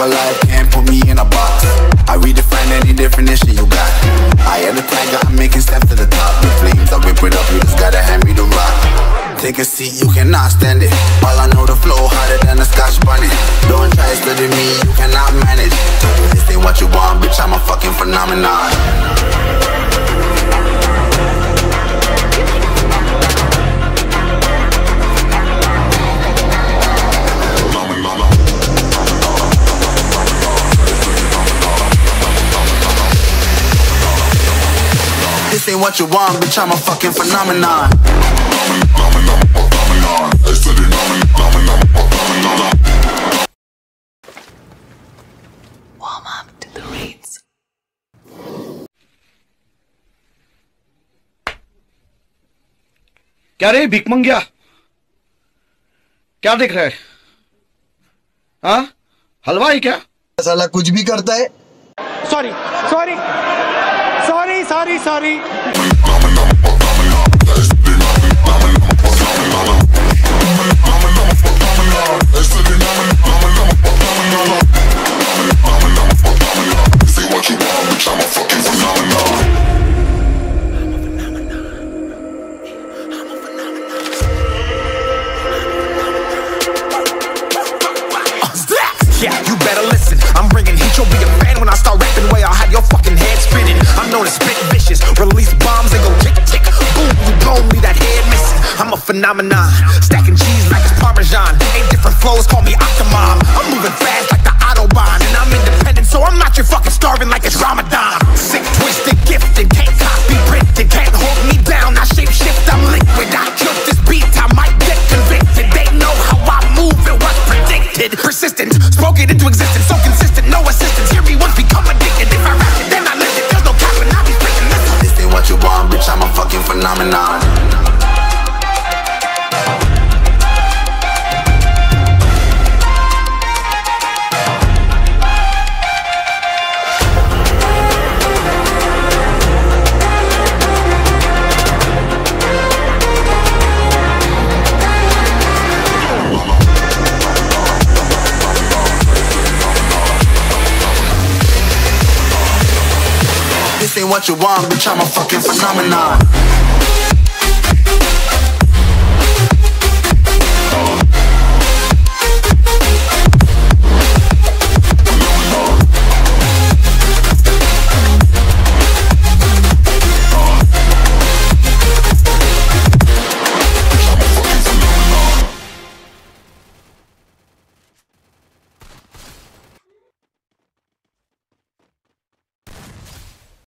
life, can't put me in a box. I redefine any definition you got. I am the tiger, I'm making steps to the top. The flames, I whip it up, you just gotta hand me the rock. Take a seat, you cannot stand it. All I know, the flow harder than a Scotch bunny. Don't try study me, you cannot manage. This ain't what you want, bitch, I'm a fucking phenomenon. This ain't what you want, bitch, I'm a fucking phenomenon. Warm up to the reeds. क्या रे भिख मंगिया, क्या देख रहा है? हाँ, हलवा ही क्या? साला कुछ भी करता है। Sorry sorry sorry sorry sorry. Yeah, you better listen. I'm bringing heat, you'll be a fan when I start rapping. Way I'll have your fucking head spinning. I'm known as spit vicious, release bombs and go tick tick. Boom, you blown me that head missing. I'm a phenomenon, stacking cheese like it's Parmesan. 8 different flows, call me Octomom. I'm moving fast like the Autobahn, and I'm independent, so I'm not your fucking starving like it's Ramadan. Sick, twisted, gifted, can't copy, printed, can't hold me down. I shape shift, I'm liquid. I killed this beat, I might get convicted. They know how I move, it was predicted. Persistent, spoke it into existence, so consistent, no assistance. Hear me once, become addicted. If I rap it, then I live it. There's no capping, I'll be speaking. Listen. This ain't what you want, bitch, I'm a fucking phenomenon. This ain't what you want, bitch, I'm a fucking phenomenon.